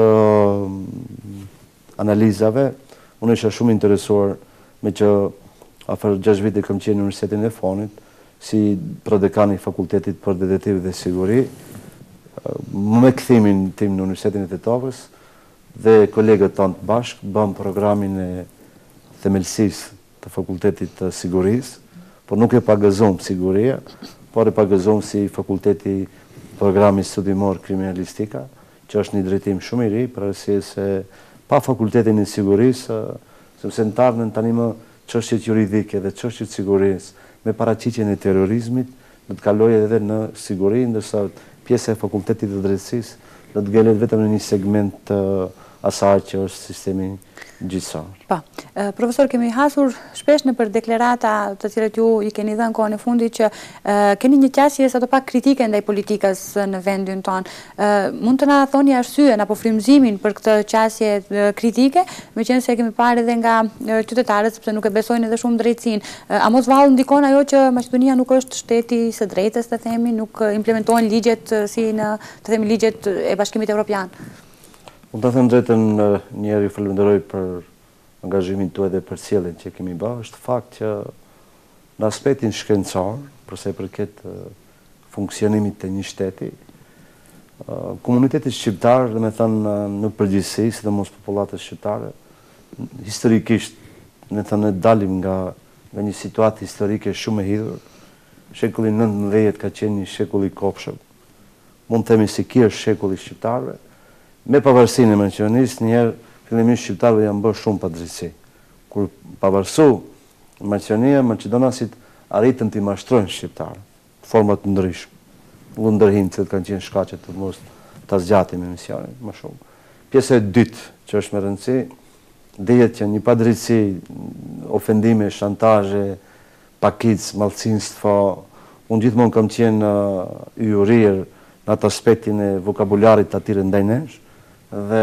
analizave, unë isha shumë interesuar me që afër gjashtë vite kam qenë në Universitetin e Fonit, si prodekani i Fakultetit për Detektiv dhe Siguri, me këthimin tim në Universitetin e Tetovës, dhe kolegët tonë të bashkë, bëm programin e themelësisë të Fakultetit të Sigurisë, por nuk e pagëzum siguria, por e pagëzum si Fakulteti Programi Studimor Kriminalistika, që është një drejtim shumë i ri, për arsye se pa Fakultetin e Sigurisë, sepse në tarnën tani më çështjet juridike dhe çështjet sigurisë me paraqitjen e terrorizmit do të kalojë edhe në siguri, ndërsa pjesa e Fakultetit të Drejtësisë do të gjelet vetëm në një segment të asaj që është sistemi gjithësor. Pa, profesor, kemi hasur shpesh në për deklarata të cilat ju i keni dhënë kohën e fundit që keni një qasje sa të pak kritike ndaj politikës në vendin tonë. Mund të na thoni arsyeën apo frymëzimin për këtë qasje kritike, meqense kemi parë edhe nga qytetarët sepse nuk e besojnë edhe shumë drejtësinë. A mos vallë ndikon ajo që Maqedonia nuk është shteti i së drejtës, të themi, nuk implementojnë ligjet si në, të themi, ligjet e Bashkimit Evropian? Unë të them drejtën, njerë ju falenderoj për angazhimin tuaj dhe për sjelljen që kemi bërë, është fakt që në aspektin shkencor, përsa i përket funksionimit të një shteti, komuniteti shqiptar, dhe me thënë në përgjithësi, sidomos popullatës shqiptare, historikisht, me thënë dalim nga nga një situatë historike shumë e hidhur, shekulli nëntëmbëdhjetë ka qenë një shekull i kopshëm. Mund të themi se ky është shekulli shqiptarëve. Me pavarësinë e Maqedonisë, njëherë fillimisht shqiptarëve janë bërë shumë padrejtësi. Kur pavarësu Maqedonia, maqedonasit arritën të i mashtrojnë shqiptarë, forma të ndryshme. U ndërhinë që kanë qenë shkaqe të mos ta zgjatim emisionin më shumë. Pjesa e dytë që është me rëndësi, dihet që një padrejtësi, ofendime, shantazhe, pakic, mallësinjstvo, unë gjithmonë kam qenë i urir në atë aspektin e vokabularit të atyre ndaj nesh, dhe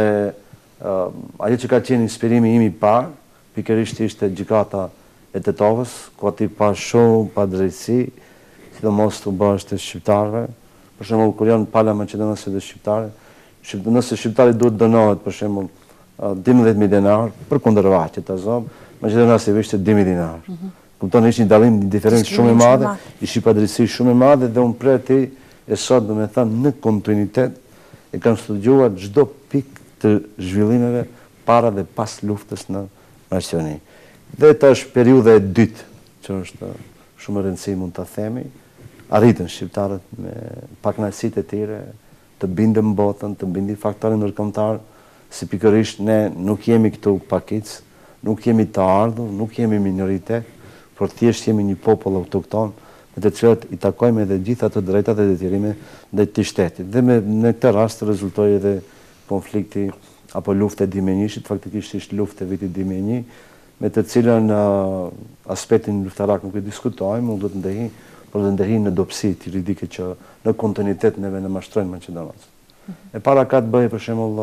ajo që ka qenë inspirimi imi i parë, pikërisht ishte gjykata e Tetovës, ku aty pa shumë padrejtësi, sidomos të bashkë të shqiptarëve. Për shembull, kur janë pala maqedonase dhe shqiptare, nëse shqiptari duhet dënohet, për shembull, dymbëdhjetë mijë denar për kundërvaqe të zonë, maqedonasi ishte dy mijë dinar. Kupton, ishte një dallim, një diferencë shumë e madhe, ishte padrejtësi shumë e madhe, dhe unë prej atij e sot, do me thënë, në kontinuitet e kanë studiuar çdo pikë të zhvillimeve para dhe pas luftës në Maqedoni. Dhe të është periude e dytë, që është shumë e rëndësi mund të themi, arritën shqiptarët me pakënaqësitë e tyre të bindën botën, të bindin faktorin ndërkombëtar, si pikërisht ne nuk jemi këtu pakic, nuk jemi të ardhur, nuk jemi minoritet, por thjesht jemi një popull autokton, me të cilët i takojmë edhe gjitha të drejtat e detyrime ndaj të shtetit. Dhe me, në këtë rast rezultoi edhe konflikti apo lufta e Dimjenjishit, faktikisht ishte lufta e vitit dy mijë e një, me të cilën uh, aspektin luftarak nuk e diskutojmë, nuk do të ndehi, por do të ndehi në dobësitë juridike që në kontinuitet neve në mashtrojnë Maqedonisë. Mm-hmm. E para ka të bëjë për shembull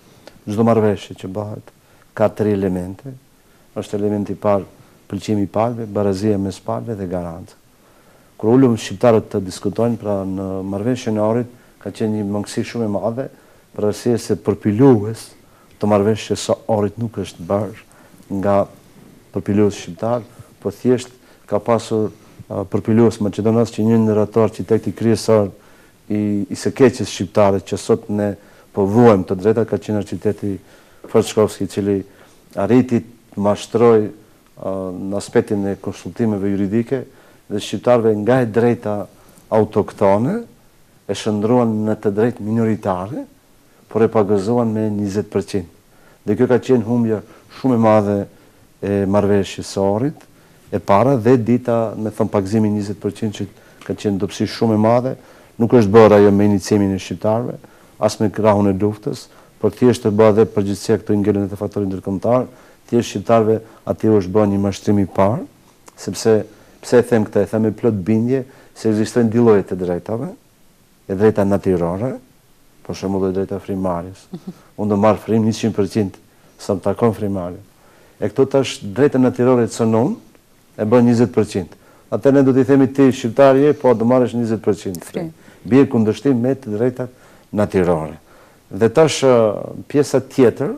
çdo uh, marrëveshje që bëhet ka tre elemente. Është elementi i parë pëlqimi i palëve, barazia mes palëve dhe garanca. Kur ulëm shqiptarët të diskutojnë, pra në marrëveshjen e Ohrit ka qenë një mangësi shumë e madhe, për arsye se përpilues të marrëveshjes së Ohrit nuk është bërë nga përpilues shqiptar, por thjesht ka pasur uh, përpilues Maqedonisë që një ndër ato arkitekti kryesor i, i së keqes shqiptare që sot ne po vuajmë të drejtat ka qenë arkitekti Forçkovski, i cili arriti të mashtroj uh, në aspektin e konsultimeve juridike dhe shqiptarëve nga e drejta autoktone e shndruan në të drejtë minoritare, por e pagëzuan me njëzet përqind. Dhe kjo ka qenë humbja shumë e madhe e marrëveshjes së Ohrit, e para dhe dita me thënë pagëzimi njëzet përqind që ka qenë dobësi shumë e madhe, nuk është bërë ajo me iniciimin e shqiptarëve, as me krahun e luftës, por thjesht të bëhet edhe përgjithësia këto ngelen e faktorit ndërkombëtar, thjesht shqiptarëve aty është bërë një mashtrim i parë, sepse pse e them këtë, e them me plot bindje se ekzistojnë dy lloje të drejtave, e drejta natyrore, për shembull e drejta frimarjes. Unë do marr frim njëqind përqind sa më takon frimarja. E këto tash drejta natyrore të cënon e bën njëzet përqind. Atë ne do t'i themi ti shqiptar je, po do marrësh njëzet përqind frim. Bie kundërshtim me të drejtat natyrore. Dhe tash pjesa tjetër,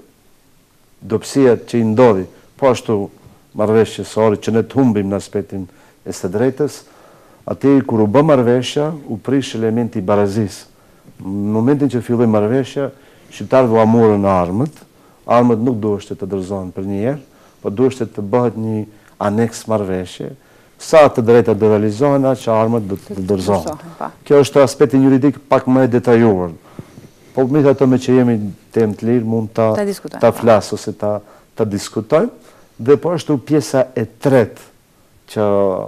dobësia që i ndodhi, po ashtu marrëveshjes së Ohrit që ne të humbim në aspektin e së drejtës, aty kur u bë marrëveshja, u prish elementi i barazisë. Në momentin që filloi marrëveshja, shqiptarët u amurën armët, armët nuk duheshte të dorëzohen për një herë, por duheshte të bëhet një aneks marrëveshje, sa të drejta do realizohen, aq armët do të dorëzohen. Kjo është aspekti juridik pak më i detajuar. Po me ato me që jemi temë të lirë mund ta ta flas ose ta ta diskutojmë. Dhe po ashtu pjesa e tretë që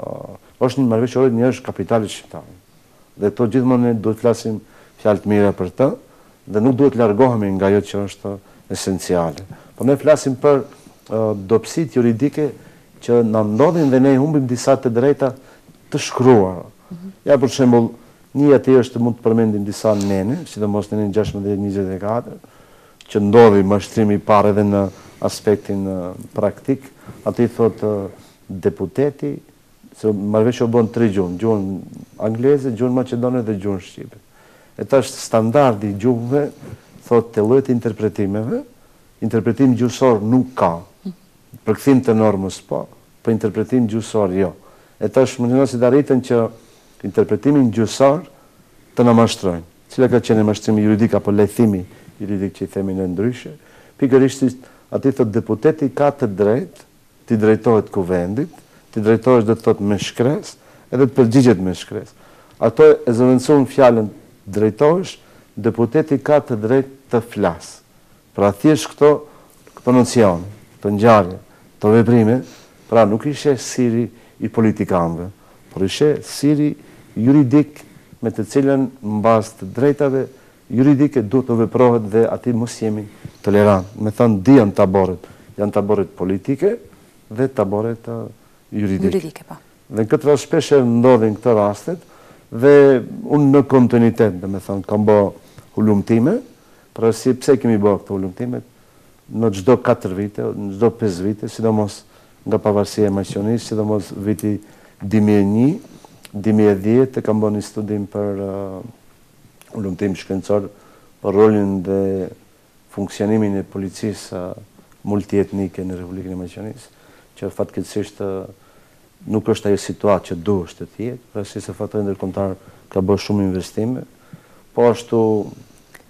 është një marrëveshje që një është kapitali shqiptar. Dhe këto gjithmonë ne duhet të flasim fjalë të mira për të dhe nuk duhet largohemi nga ajo që është esenciale. Po ne flasim për uh, dobësitë juridike që na ndodhin dhe ne humbim disa të drejta të shkruara. Mm-hmm. Ja për shembull, një aty është mund të përmendim disa nene, sidomos nenen gjashtëmbëdhjetë njëzet e katër, që ndodhi mashtrimi i parë edhe në aspektin uh, praktik. Aty thot uh, deputeti se marrëveshja u bën tre gjuhë, gjuhën angleze, gjuhën maqedone dhe gjuhën shqipe. E tash standardi i gjuhëve thot të llojet e interpretimeve, interpretim gjuhësor nuk ka. Përkthim të normës po, për interpretim gjuhësor jo. E tash mundësit arritën që interpretimin gjuhësor të na mashtrojnë. Cila ka qenë mashtrimi juridik apo lejthimi juridik që i themi në ndryshe? Pikërisht aty thot deputeti ka të drejtë të drejtohet kuvendit, të drejtohesh dhe të thot me shkres, edhe të përgjigjet me shkres. Ato e zëvendësuan fjalën drejtohesh, deputeti ka të drejtë të flas. Pra thjesht këto këto nocione, të ngjarje, të veprime, pra nuk ishe siri i politikanëve, por ishe siri juridik me të cilën mbas të drejtave juridike duhet të veprohet dhe aty mos jemi tolerant. Me thënë di janë taboret, janë taboret politike dhe taboret uh, juridike. Juridike pa. Dhe në këtë rast shpesh ndodhin këto rastet dhe unë në kontinuitet, dhe me thënë, kam bë hulumtime, pra si pse kemi bë këto hulumtimet, në çdo katër vite, në çdo pesë vite, sidomos nga pavarësia e Maqedonisë, sidomos viti dy mijë e një, dy mijë e dhjetë e kam bërë një studim për uh, hulumtim shkencor për rolin dhe funksionimin e policisë uh, multietnike në Republikën e Maqedonisë, që fatkeqësisht uh, nuk është ajo situatë që duhet të jetë, pra si se faktori ndërkombëtar ka bërë shumë investime, po ashtu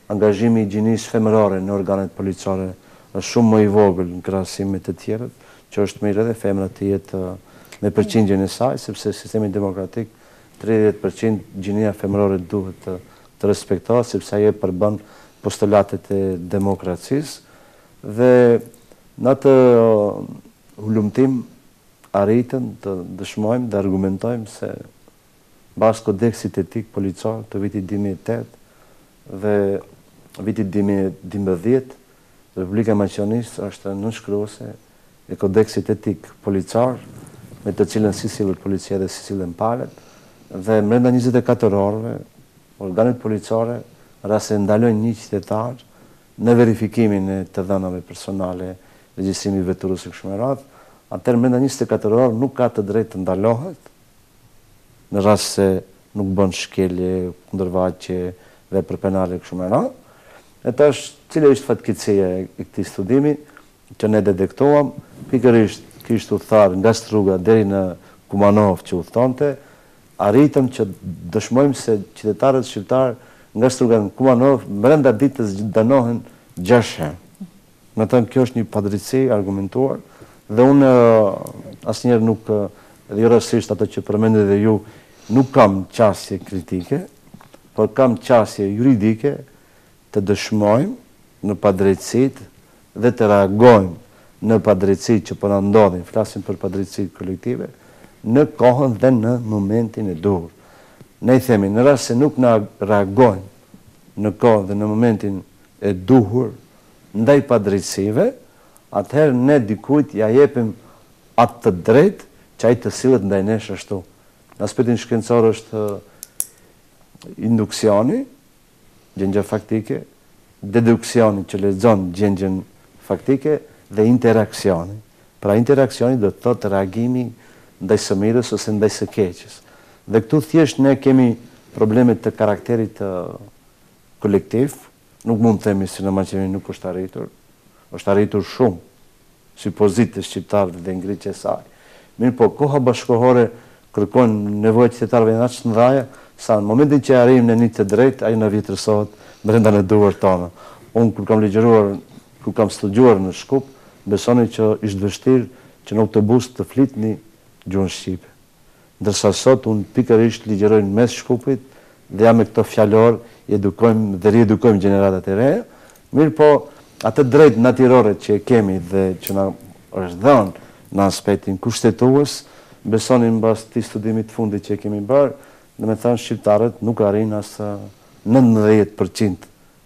angazhimi i gjinisë femërore në organet policore është shumë më i vogël në krahasim me të tjerët, që është mirë edhe femra të jetë me përqindjen e saj, sepse sistemi demokratik tridhjetë përqind gjinia femërore duhet të, të respektohet, sepse ajo përbën postulatet e demokracisë dhe në atë hulumtim arritën të dëshmojmë dhe argumentojmë se bashkë kodeksit etik policor të vitit dy mijë e tetë dhe vitit dy mijë e dymbëdhjetë, Republika e Maqedonisë është nënshkruese e kodeksit etik policor, me të cilën si sillet policia dhe si sillen palët, dhe brenda njëzet e katër orëve, organet policore rase ndalojnë një qytetar në verifikimin e të dhënave personale, regjistrimi veturës e kështu me radhë, atëherë brenda njëzet e katër orë nuk ka të drejtë të ndalohet, në rast se nuk bën shkelje, kundërvaqje, vepër penale kështu me radhë. E tash, cila është fatkeqësia e këtij studimi që ne detektuam, pikërisht kishte udhëtar nga Struga deri në Kumanov që udhëtonte, arritëm që dëshmojmë se qytetarët shqiptar nga Struga në Kumanov brenda ditës dënohen gjashtë herë. Me thënë, kjo është një padrejtësi argumentuar dhe unë asnjëherë nuk, edhe jo rastësisht ato që përmendët dhe ju, nuk kam qasje kritike, por kam qasje juridike të dëshmojmë në padrejtësit dhe të reagojmë në padrejtësit që po na ndodhin, flasim për padrejtësit kolektive, në kohën dhe në momentin e duhur. Ne i themi, në rast se nuk na reagojmë në kohën dhe në momentin e duhur ndaj padrejtësive, atëherë ne dikujt ja jepim atë të drejtë që ai të sillet ndaj nesh ashtu. Në aspektin shkencor është induksioni, gjendja faktike, deduksioni që lexon gjendjen faktike dhe interaksioni. Pra interaksioni do të thotë reagimi ndaj së mirës ose ndaj së keqes. Dhe këtu thjesht ne kemi probleme të karakterit të kolektiv, nuk mund të themi se në Maqedoni nuk është arritur, është arritur shumë, si pozitë të shqiptarëve dhe ngritje e saj. Mirë po, koha bashkohore kërkon nevojë qytetarëve në aq të mëdha, sa në momentin që arrijmë në një të drejtë, ai na vjetërsohet brenda në duar tona. Unë kur kam ligjëruar, kur kam studiuar në Shkup, besoni që ishte vështirë që në autobus të flitni gjuhën shqipe. Ndërsa sot unë pikërisht ligjëroj në mes Shkupit dhe jam me këto fjalor, i edukojmë dhe riedukojmë gjeneratat e reja. Mirë po, atë drejtë natyrore që e kemi dhe që na është dhënë në aspektin kushtetues, besoni mbas këtij studimi të fundit që e kemi bërë, do të thënë shqiptarët nuk arrin as nëntëdhjetë përqind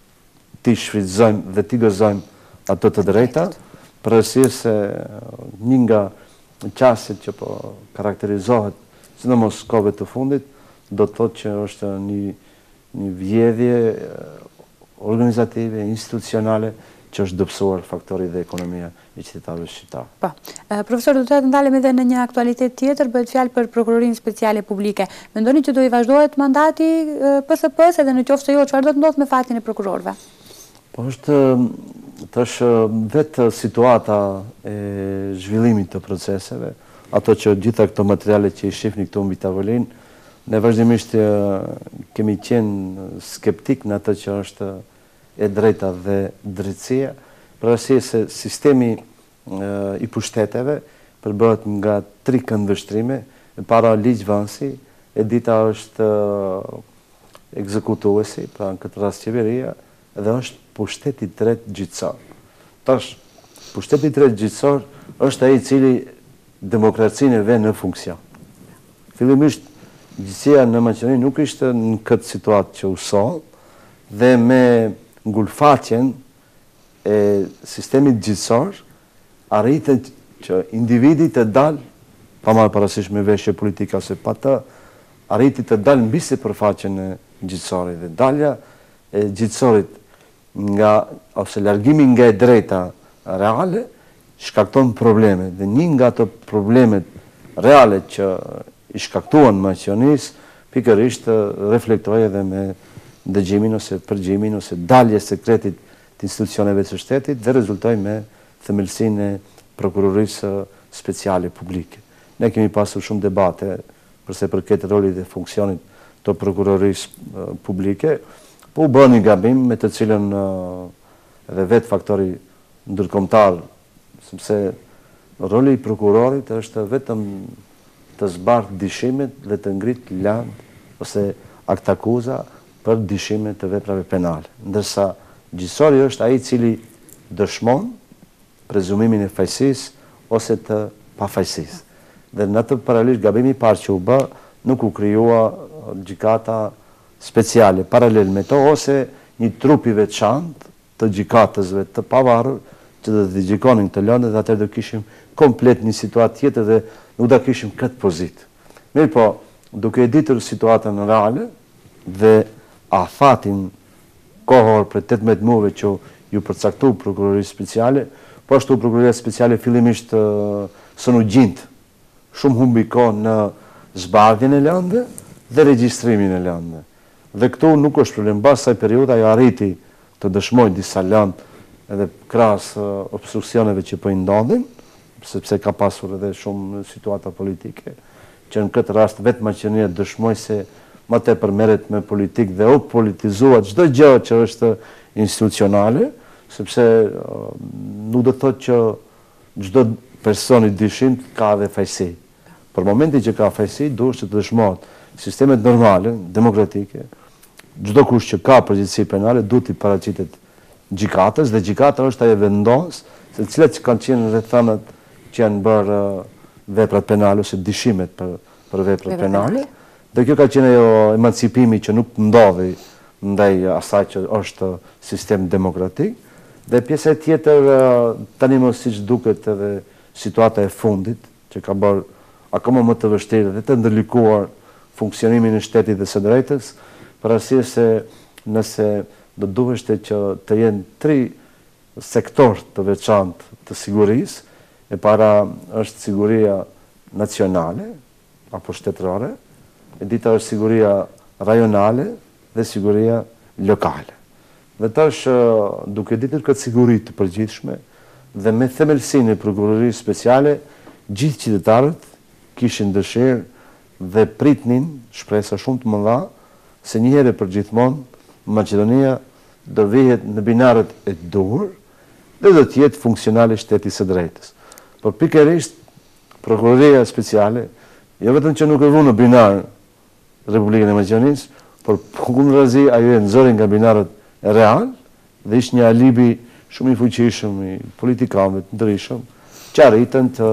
ti shfrytëzojmë dhe ti gëzojmë ato të drejta, për arsye se një nga qasjet që po karakterizohet, sidomos kohëve të fundit, do të thotë që është një një vjedhje organizative, institucionale, që është dëpsuar faktori dhe ekonomia e qytetarëve shqiptar. Po. Profesor, do të të ndalem edhe në një aktualitet tjetër, bëhet fjalë për Prokurorinë Speciale Publike. Mendoni që do i vazhdohet mandati P S P-s edhe në qoftë se jo, çfarë do të ndodhë me fatin e prokurorëve? Po është tash vetë situata e zhvillimit të proceseve, ato që gjitha këto materiale që i shihni këtu mbi tavolinë, ne vazhdimisht kemi qenë skeptik në atë që është e drejta dhe drejtësia, për arsye se sistemi i pushteteve përbëhet nga tri këndvështrime, e para ligjvënësi, e dita është ekzekutuesi, pra në këtë rast qeveria, dhe është pushteti i tretë gjyqësor. Tash, pushteti i tretë gjyqësor është ai i cili demokracinë e vën në funksion. Fillimisht gjyqësia në Maqedoni nuk ishte në këtë situatë që u soll, dhe me ngulfatjen e sistemit gjyqësor arritën që individi të dalë, pa marrë parasysh me veshje politika ose pa të, arriti të dalë mbi sipërfaqen e gjyqësorit dhe dalja e gjyqësorit nga ose largimi nga e drejta reale shkakton probleme dhe një nga ato problemet reale që i shkaktuan Maqedonisë pikërisht reflektoi edhe me dëgjimin ose përgjimin ose dalje sekretit të institucioneve të shtetit dhe rezultoi me themelsinë e Prokurorisë Speciale Publike. Ne kemi pasur shumë debate përse përket rolit dhe funksionit të Prokurorisë Publike, Po u bë një gabim me të cilën edhe vetë faktori ndërkombëtar, sepse roli i prokurorit është vetëm të zbardhë dyshimet dhe të ngrit land ose aktakuza për dyshimet të veprave penale. Ndërsa gjyqësori është ai i cili dëshmon prezumimin e fajësisë ose të pafajësisë. Dhe në të paralelisht gabimi i parë që u bë, nuk u krijua gjykata speciale paralel me to ose një trup i veçantë të gjykatësve të pavarur që do të gjykonin këtë lëndë dhe atëherë do kishim komplet një situatë tjetër dhe nuk do kishim këtë pozitë. Mirë po, duke e ditur situatën reale dhe afatin kohor për tetëmbëdhjetë muajve që ju përcaktu prokuroria speciale, po ashtu prokuroria speciale fillimisht së nu gjintë shumë humbi kohë në zbardhjen e lëndëve dhe regjistrimin e lëndëve. Dhe këtu nuk është problem, pas asaj periudhe ajo arriti të dëshmojë disa lëndë edhe krahas obstruksioneve që po i ndodhin, sepse ka pasur edhe shumë situata politike, që në këtë rast vetë Maqedonia dëshmoi se më tepër merret me politikë dhe u politizua çdo gjë që është institucionale, sepse nuk do të thotë që çdo person i dyshim ka edhe fajësi. Për momentin që ka fajësi, duhet që të dëshmohet sistemet normale, demokratike, çdo kush që ka përgjegjësi penale duhet i paraqitet gjykatës dhe gjykata është ajo vendos se cilat që kanë qenë rrethënat që janë bërë veprat penale ose dyshimet për për veprat penale. Dhe kjo ka qenë ajo emancipimi që nuk ndodhi ndaj asaj që është sistem demokratik. Dhe pjesa tjetër tani më siç duket edhe situata e fundit që ka bërë akoma më të vështirë dhe të ndërlikuar funksionimin e shtetit dhe së drejtës, për arsye se nëse do duheshte që të jenë tri sektor të veçantë të sigurisë, e para është siguria nacionale apo shtetërore, e dita është siguria rajonale dhe siguria lokale. Dhe tash duke ditur këtë siguri të përgjithshme dhe me themelsinë e prokurorisë speciale, gjithë qytetarët kishin dëshirë dhe pritnin shpresa shumë të mëdha se një herë për gjithmonë Maqedonia do vihet në binarët e duhur dhe do të jetë funksionale shteti së drejtës. Por pikërisht prokuroria speciale jo vetëm që nuk e vënë në binar Republikën e Maqedonisë, por kundërzi ajo e nxori nga binarët e real dhe ishte një alibi shumë i fuqishëm i politikanëve të ndryshëm që arritën të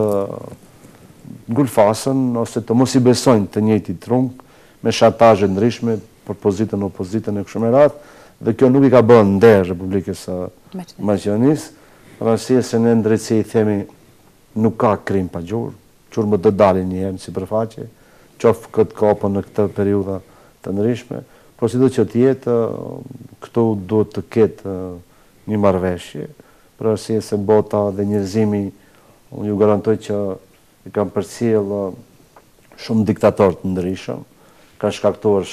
ngulfasën ose të mos i besojnë të njëjtit trunk me shatazhe ndryshme për pozitën e opozitën e kështu me radhë, dhe kjo nuk i ka bërë nder Republikës së Maqedonisë, për arsye se ne në drejtësi i themi nuk ka krim pa gjurmë, gjurmë do dalin një herë në sipërfaqe, qoftë këtë kohë në këtë periudha të ndryshme, por sido që të jetë, këtu duhet të ketë një marrëveshje, për arsye se bota dhe njerëzimi, unë ju garantoj që i kam përcjell shumë diktatorë të ndryshëm, ka shkaktuar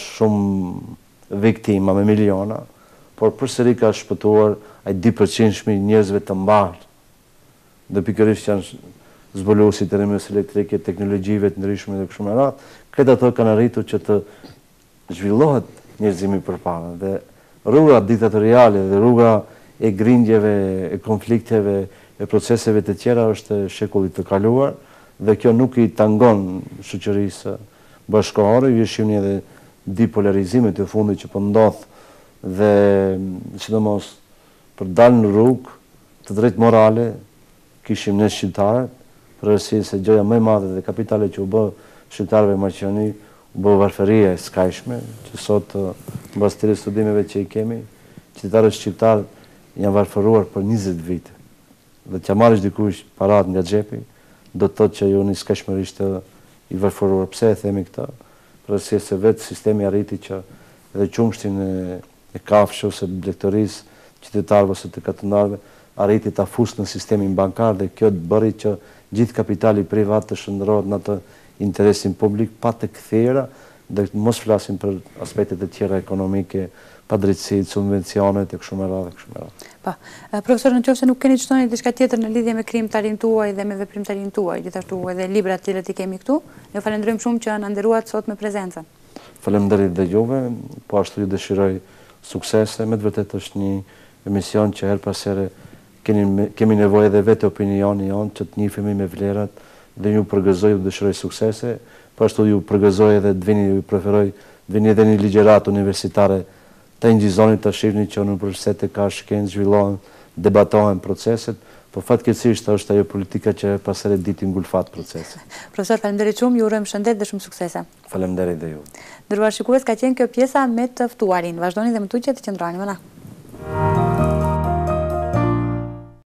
shumë viktima me miliona, por përsëri ka shpëtuar ai dy përqind njerëzve të mbarë. Dhe pikërisht janë zbuluesit e rrymës elektrike, teknologjive të ndryshme dhe kështu me radhë, këtë ato kanë arritur që të zhvillohet njerëzimi përpara. Dhe rruga diktatoriale dhe rruga e grindjeve, e konflikteve, e proceseve të tjera është e shekullit të kaluar, dhe kjo nuk i tangon shoqërisë bashkëkohore, ju shihni edhe dipolarizimet e fundit që po ndodh dhe sidomos për dalë në rrugë të drejtë morale kishim ne shqiptarët, për arsye se gjëja më e madhe dhe kapitale që u bë shqiptarëve në Maqedoni u bë varfëria e skajshme, që sot mbas të studimeve që i kemi, qytetarët shqiptarë janë varfëruar për njëzet vite. Dhe t'ja marrësh dikush parat nga xhepi, do të thotë që ju një skajshmërisht i varfëruar. Pse e themi këtë? Për arsye se vetë sistemi arriti që edhe qumshtin e, e kafshë ose blegtorisë qytetarëve ose të katunarëve arriti ta fusë në sistemin bankar dhe kjo të bëri që gjithë kapitali privat të shndërrohet në atë interesin publik pa të kthjera dhe mos flasim për aspektet e tjera ekonomike, padrejtësi, subvencionet e kështu me radhë, kështu me radhë. Po, profesor, nëse nuk keni të shtoni diçka tjetër në lidhje me krijimtarin tuaj dhe me veprimtarin tuaj, gjithashtu edhe librat të cilët i kemi këtu, ju falenderojmë shumë që na nderuat sot me prezencën. Faleminderit dhe juve, po ashtu ju dëshiroj suksese. Me të vërtet është një emision që her pas here kemi nevojë edhe vetë opinioni jonë që të njihemi me vlerat dhe ju përgëzoj u dëshiroj suksese, po ashtu ju përgëzoj edhe të vini, ju preferoj të vini edhe një ligjeratë universitare të ngjizoni të shihni që në universitete ka shkencë, zhvillohen, debatohen proceset, po fatkeqësisht është ajo politika që pas here ditë ngulfat proceset. Profesor, faleminderit shumë, ju urojmë shëndet dhe shumë suksese. Faleminderit dhe ju. Ndërkohë shikues, ka qenë kjo pjesa me të ftuarin. Vazhdoni dhe më tuqe të qëndroni me na.